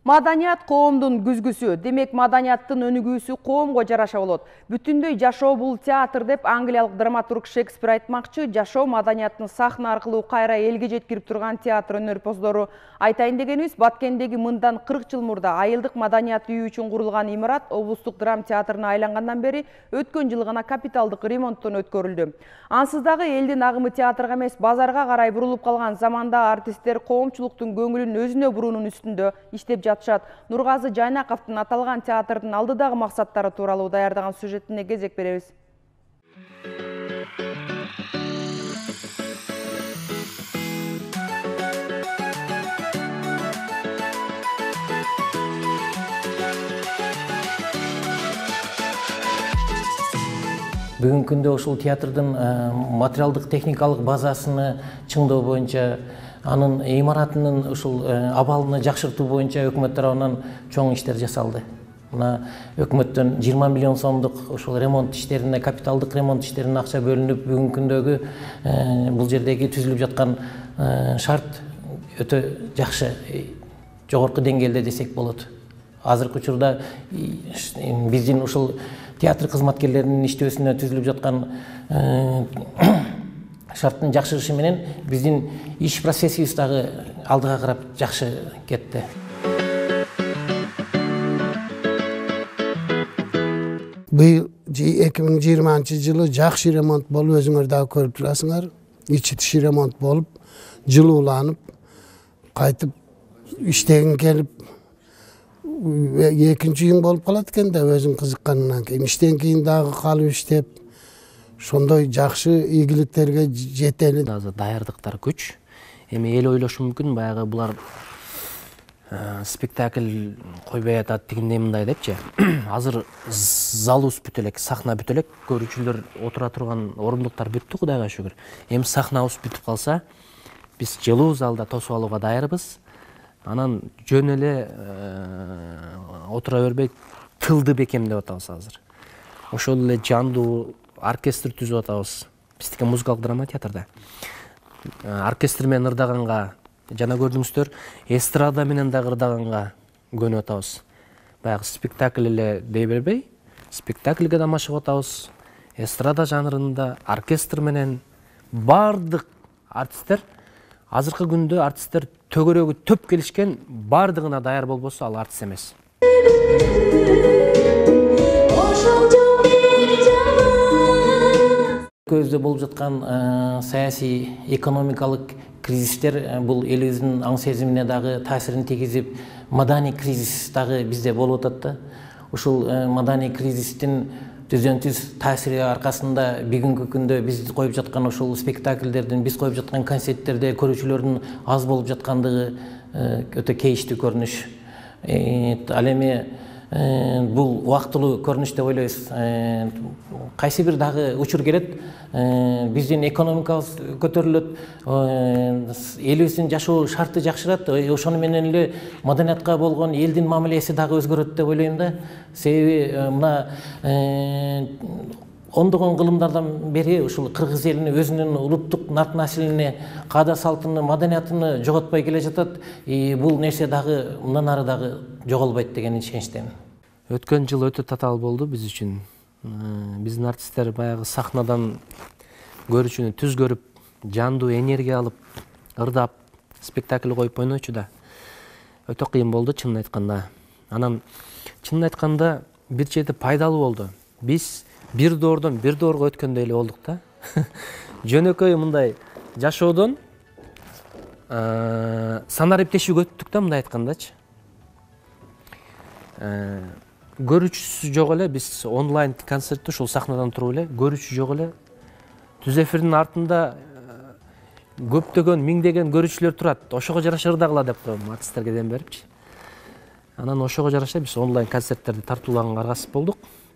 Маданият коомдун күзгүсү. Демек, маданияттын өнүгүүсү коомго жараша болот. Бүтүндөй жашоо бул театр деп англиялык драматург Шекспир айтмакчы. Жашоо маданияттын сахна аркылуу кайра элге жеткирип турган театр өнөрпоздору. Айтайын дегенибиз, Баткендеги мындан 40 жыл мурда айылдык маданият үйү үчүн курулган имарат облустук драм театрына айлангандан бери өткөн жыл гана капиталдык ремонттон өткөрүлдү. Ансыз дагы элдин агымы театрга эмес, базарга карай бурулуп калган заманда артисттер коомчулуктун көңүлүн өзүнө буруунун үстүндө иштеп жатышат. Нургазы Жайнаковдун аталган театрдын алдыдагы максаттары тууралуу даярдаган сюжетине кезек беребиз. Бүгүнкү күндө ушул театрдын материалдык техникалык базасыны чыңдоо боюнча, анын имаратынын ушул абалын жакшыртуу боюнча өкмөт тарабынан чоң иштер жасалды. Мына өкмөттөн 20 миллион сомдук ушул ремонт иштерине, капиталдык ремонт иштерине акча бөлүнүп, бүгүнкү күндөгү бул жердеги түзүлүп жаткан шарт өтө жакшы, жогорку деңгээлде десек болот. Азыркы учурда биздин ушул театр кызматкерлеринин иштөөсүнө түзүлүп жаткан шарттын жакшырышы менен биздин иш процессибиз дагы алдыга карап жакшы кетти. Быйыл 2020-жылы жакшы ремонт болуп, өзүңөр дагы көрүп турасыңар. Ичи тиши ремонт болуп, жылууланып, кайтып иштегин келип, экинчи үйүң болуп калат экен да, өзүң кызыкканынан кийин. Иштен кийин дагы калып иштеп, ошондой жакшы ийгиликтерге жетели. Азыр даярдыктар күч. Эми эл ойлошу мүмкүн, баягы булар спектакль койбой атат дегендей мындай депчи. Азыр залыбыз бүт элек, сахна бүт элек, көрүүчүлөр отура турган орундуктар бүттү, Кудайга шүгүр. Эми сахнабыз бүтүп калса, биз жылуу залда тосуп алууга даярбыз. Анан жөн эле отура бербей тылды бекемдеп атабыз азыр. Ошол эле жандуу оркестр түзүп атабыз. Биздики музыкалык драма театрда. Оркестр менен ырдаганга, жана көрдүңүздөр, эстрада менен дагы ырдаганга көнүп атабыз. Баягы спектакль эле дей бербей, спектакльге да машыгып атабыз. Эстрада жанрында оркестр менен бардык артисттер, азыркы күндө артисттер төгөрөгү төп келишкен, бардыгына даяр болбосо ал артист эмес. Көздө болуп жаткан саясий, экономикалык кризистер бул элибиздин аң сезимине дагы таасирин тийгизип, маданий кризис дагы бизде болуп атат да. Ушул маданий кризистин түзөн-түз таасири аркасында бүгүнкү күндө биз коюп жаткан ушул спектакльдердин, биз коюп жаткан концерттерде көрүүчүлөрдүн аз болуп жаткандыгы өтө кейиштүү көрүнүш. Ал эми бул убактылуу көрүнүш деп ойлойбуз. Кайсы бир дагы учур келет, биздин экономикабыз көтөрүлөт, элибиздин жашоо шарты жакшырат, ошону менен эле маданиятка болгон элдин мамилеси дагы өзгөрөт деп ойлойм да. Себеби мына ондогон кылымдардан бери ушул кыргыз элини өзүнүн улуттук нарт населине, каада салтыны, маданиятын жоготпой келе жатат. Бул нерсе дагы мындан ары дагы жоголбойт деген ишеничтемин. Өткөн жыл өтө татаал болду биз үчүн. Биздин артисттер баягы сахнадан көрүүчүнү түз көрүп, жандуу энергия алып, ырдап, спектакль коюп ойночу да. Өтө кыйын болду, чынын айтканда. Анан чынын айтканда бир чети пайдалуу болду. Биз бир доордон бир доорго өткөндөй эле болдук да. Жөнөкөй мындай жашоодон санариптешүүгө өттүк да, мындай айткандачы. Көрүүчүсү жок эле, биз онлайн концертти ушул сахнадан туруп эле, көрүүчү жок эле. Түз эфирдин артында көптөгөн, миңдеген көрүүчүлөр турат. Ошого жараша ырдагыла деп коем артисттерге дем берипчи. Анан ошого жараша биз онлайн концерттерди тартуулаганга аргасып болдук.